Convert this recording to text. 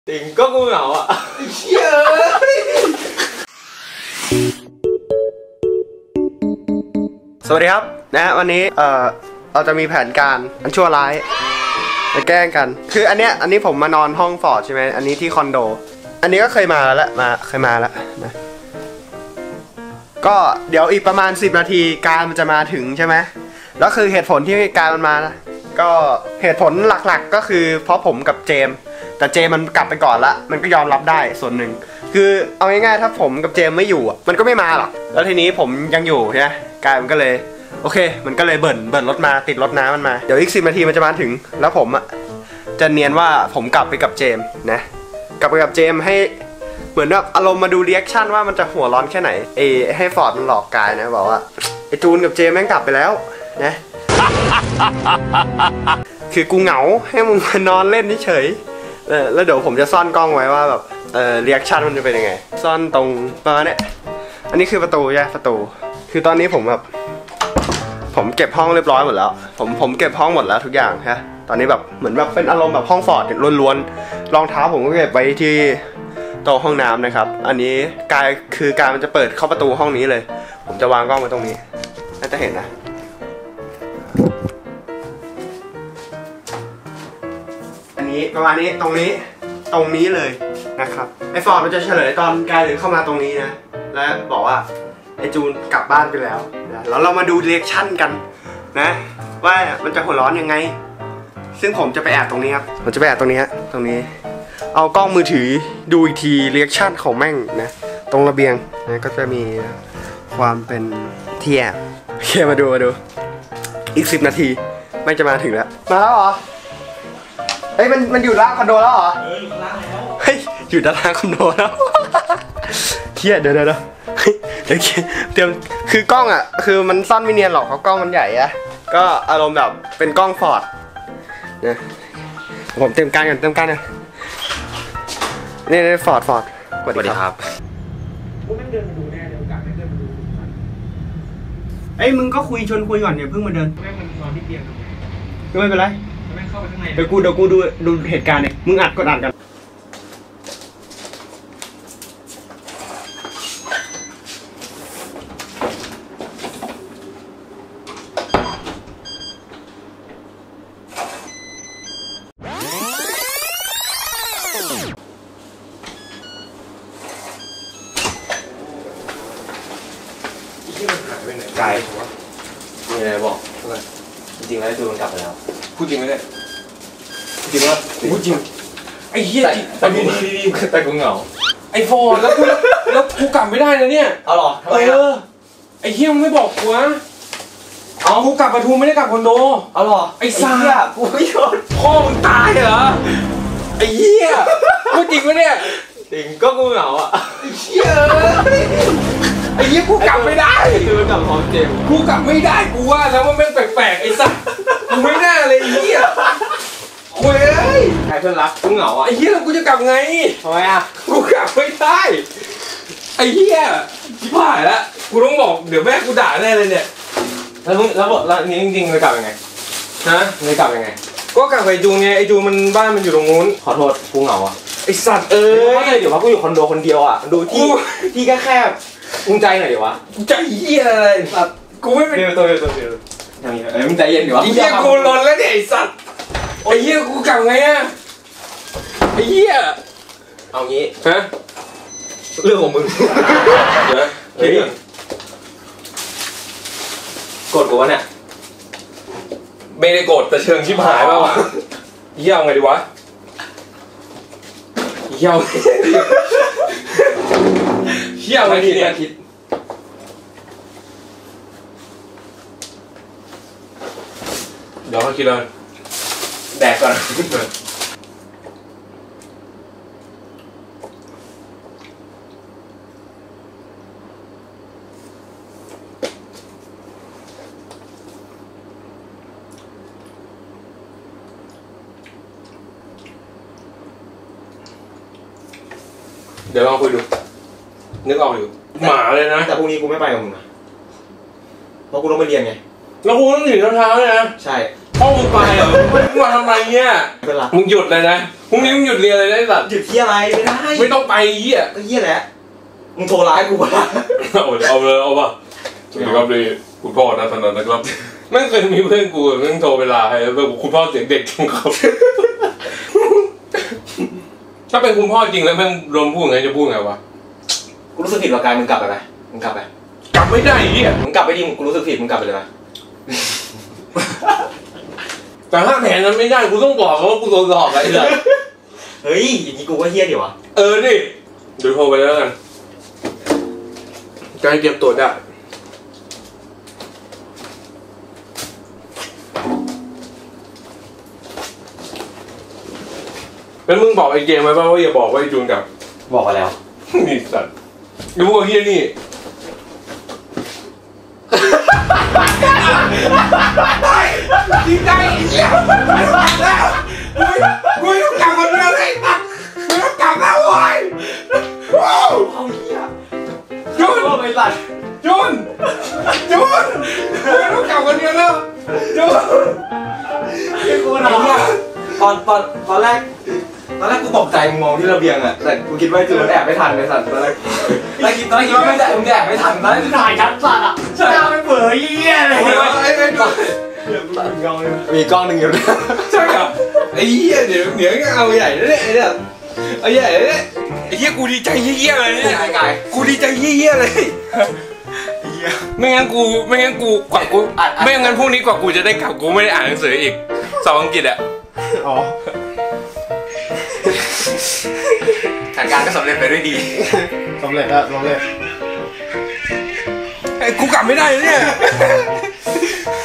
จริงก็กูเหงาอ่ะเชี่ยสวัสดีครับนะวันนี้เราจะมีแผนการอันชั่วร้ายมาแกล้งกันคืออันนี้ผมมานอนห้องฟอร์ดใช่ไหมอันนี้ที่คอนโดอันนี้ก็เคยมาแล้วเคยมาแล้วนะก็เดี๋ยวอีกประมาณ10 นาทีการมันจะมาถึงใช่ไหมแล้วคือเหตุผลที่การมันมานะก็เหตุผลหลักๆก็คือเพราะผมกับเจมแต่เจมมันกลับไปก่อนละมันก็ยอมรับได้ส่วนหนึ่งคือเอาง่ายๆถ้าผมกับเจมไม่อยู่มันก็ไม่มาหรอกแล้วทีนี้ผมยังอยู่ใช่ไหมกายมันก็เลยโอเคมันก็เลยเบิ่นรถมาติดรถน้ำมันมาเดี๋ยวอีก10 นาทีมันจะมาถึงแล้วผมจะเนียนว่าผมกลับไปกับเจมนะกลับไปกับเจมให้เหมือนแบบอารมณ์มาดูรีแอคชั่นว่ามันจะหัวร้อนแค่ไหนให้ฟอร์ดมันหลอกกายนะบอกว่าไอจูนกับเจมแม่งกลับไปแล้วนะคือกูเหงาให้มึงมานอนเล่นเฉยแล้วเดี๋ยวผมจะซ่อนกล้องไว้ว่าแบบรีแอคชั่นมันจะเป็นยังไงซ่อนตรงประมาณนี้อันนี้คือประตูใช่ประตูคือตอนนี้ผมเก็บห้องเรียบร้อยหมดแล้วผมเก็บห้องหมดแล้วทุกอย่างฮะตอนนี้แบบเหมือนแบบเป็นอารมณ์แบบห้องฟอร์ดล้วนๆรองเท้าผมก็เก็บไว้ที่โต๊ะห้องน้ำนะครับอันนี้การมันจะเปิดเข้าประตูห้องนี้เลยผมจะวางกล้องไว้ตรงนี้น่าจะเห็นนะอันนี้ประมาณนี้ตรงนี้เลยนะครับไอฟอร์ดมันจะเฉลยตอนกายเดินเข้ามาตรงนี้นะและบอกว่าไอจูนกลับบ้านไปแล้วนะแล้วเรามาดูรีแอคชั่นกันนะว่ามันจะหัวร้อนยังไงซึ่งผมจะไปแอบตรงนี้ครับผมจะไปแอบตรงนี้ฮะตรงนี้เอากล้องมือถือดูอีกทีรีแอคชั่นของแม่งนะตรงระเบียงนะก็จะมีความเป็นที่แอบโอเคมาดูอีก10 นาทีแม่งจะมาถึงแล้วมาแล้วเหรอเฮ้ยมันอยู่ล่างคอนโดแล้วเหรออยู่ล่างแล้วเฮ้ยอยู่ด้านล่างคอนโดแล้วเที่ยเดี๋ยวเตรียมคือกล้องคือมันซ่อนไม่เนียนหรอกเพราะกล้องมันใหญ่อะก็อารมณ์แบบเป็นกล้องฟอร์ดนะผมเต็มการกันนี่ฟอร์ดสวัสดีครับกูไม่เดินมาดูแน่เดี๋ยวโอกาสไม่เดินมาดูไอ้มึงก็ชวนคุยก่อนอย่าเพิ่งมาเดินแม่งมันนอนที่เตียงก็ไม่เป็นไรแม่งเข้าไปข้างในเดี๋ยวกูดูเหตุการณ์เนี่ยมึงกดอัดกันไกลมีอะไรบอกจริงๆแล้วจูนกลับไปแล้วพูดจริงไหมเนี่ยจริงว่าพูดจริงไอ้เหี้ยแต่กูเหงาไอ้ฟอร์แล้วกูกลับไม่ได้นะเนี่ยเอาหรอทำไมไอ้เหี้ยมึงไม่บอกกูนะเอากูกลับปทุมไม่ได้กลับคอนโดเอาหรอไอ้ซ่ากูไม่ชนพ่อมึงตายเหรอไอ้เหี้ยพูดจริงไหมเนี่ยจริงก็กูเหงาอ่ะไอ้เหี้ยไอ้เหี้ยกูกลับไม่ได้คือมันกลับพร้อมเจมกูกลับไม่ได้กูว่าแล้วมันเป็นแปลกๆไอ้สัสกูไม่น่าเลยไอ้เหี้ยเว้ยใครเพื่อนรักกูเหงาอ่ะไอ้เหี้ยแล้วกูจะกลับไงทำไมอ่ะกูกลับไม่ได้ไอ้เหี้ยชิบหายละกูต้องบอกเดี๋ยวแม่กูด่าแน่เลยเนี่ยแล้วนี้จริงๆเลยกลับยังไงฮะเลยกลับยังไงก็กลับไปจูนไงไอ้จูนมันบ้านมันอยู่ตรงนู้นขอโทษกูเหงาอ่ะไอ้สัตว์ไม่เลยเดี๋ยวว่ากูอยู่คอนโดคนเดียวอ่ะดูที่แคบมึงใจหน่อยดิวะใจเหี้ยอะไรสัตว์กูไม่เป็นตัวอย่างนี้มึงใจเย็นดิวะไอ้เหี้ยกูร้อนแล้วเนี่ยไอ้สัตว์ไอ้เหี้ยกูกลับไงอะไอ้เหี้ยเอางี้ฮะเรื่องของมึงเดี๋ยวคิดก่อนโกรธกูวะเนี่ยไม่ได้โกรธแต่เชิงชิบหายป่าวะเหี้ยเอาไงดีวะเหี้ยไงทีเนี่ยคิดเดี๋ยวเขาคิดเลยแดกก่อนเดี๋ยวลองคุยดูนึกออกอยู่หมาเลยนะแต่พรุ่งนี้กูไม่ไปกับมึงนะเพราะกูต้องไปเรียนไงแล้วกูต้องถือรองเท้าเลยนะใช่พ่อมึงไปเหรอมึงมาทำไมเนี่ยมึงหยุดเลยนะพรุ่งนี้มึงหยุดเรียนเลยนะไอ้สัตว์หยุดเที่ยอะไรไม่ได้ไม่ต้องไปเหี้ยก็เหี้ยแหละมึงโทรร้ายกูป่ะเอาเลยเอาป่ะสวัสดีครับเลยคุณพ่อนะตอนนั้นนะครับไม่เคยมีเพื่อนกูเรื่องโทรเวลาให้แล้วคุณพ่อเสียงเด็กจังครับถ้าเป็นคุณพ่อจริงแล้วเพื่อนรวมพูดไงจะพูดไงวะกูรู้สึกผิดกับกายมึงกลับไปไหมมึงกลับไปกลับไม่ได้เหี้ยมึงกลับไปดิกูรู้สึกผิดมึงกลับไปเลยไหมแต่ถ้าแผนนั้นไม่ได้กูต้องบอกว่ากูโดนหลอกอะไรเลยเฮ้ยอย่างนี้กูก็เฮี้ยดิวะดิเดี๋ยวโทรไปแล้วกันใจเก็บตัวได้แล้วมึงบอกไอ้เกมไหมว่าอย่าบอกว่าไอ้จูนกับบอกไปแล้วนี่สัตว์อย่าพูดเฮี้ยนี่ดีใจอีกแล้วกูต้องกลับคนเดียวเลยกูต้องกลับแล้วเว้ยว้าวเอาเหี้ยจุนไปตัดจุนกูต้องกลับคนเดียวแล้วจุนกูหนาวตอนแรกกูตกใจมึงมองที่ระเบียงอะแต่กูคิดว่าจูนแอบไม่ทันเลยสัตว์ตอนแรกคิดว่าไม่ได้มึงแอบไม่ทันตอนแรกถ่ายชัดสัตว์อะใช่ไม่เผยเหี้ยเลยมีกล้องหนึ่งอยู่ใช่เหรอไอ้เหี้ยเดี๋ยวเอาใหญ่เลยเนี่ยเอาใหญ่เลยไอ้เหี้ยกูดีใจเหี้ยเลยเนี่ยกูดีใจเหี้ยเลยไม่งั้นกูกว่ากูไม่งั้นพรุ่งนี้กว่ากูจะได้กลับกูไม่ได้อ่านหนังสืออีกสอบอังกฤษอ่ะอ๋อแผนการก็สำเร็จไปด้วยดีสำเร็จไอ้กูกลับไม่ได้เนี่ย